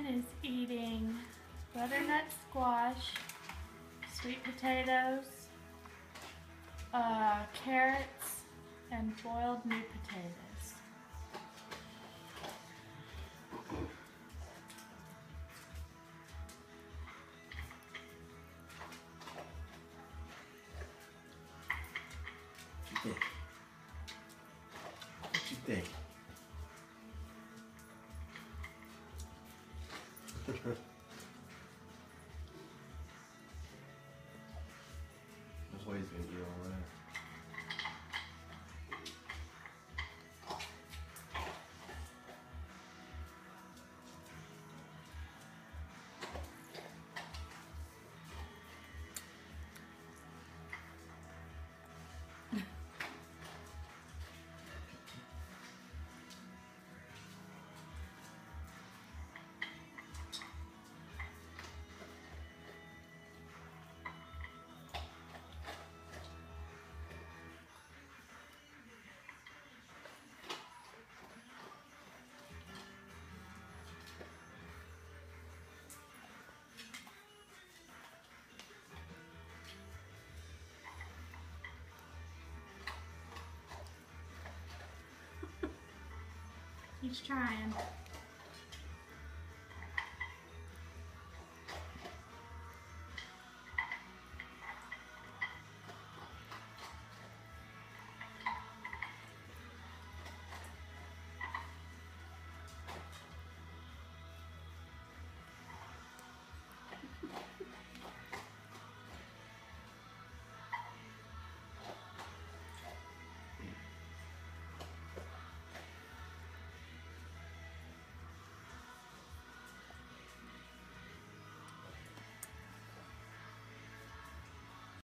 Ryan is eating butternut squash, sweet potatoes, carrots, and boiled new potatoes. What you think? That's why he's gonna eat all that. He's trying.